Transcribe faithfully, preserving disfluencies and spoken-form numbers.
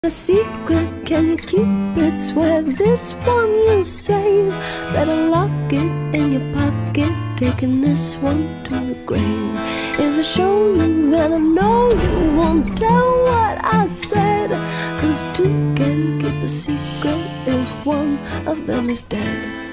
A secret, can you keep it? Swear this one you save. Better lock it in your pocket, taking this one to the grave. If I show you, then I know you won't tell what I said. Cause two can keep a secret if one of them is dead.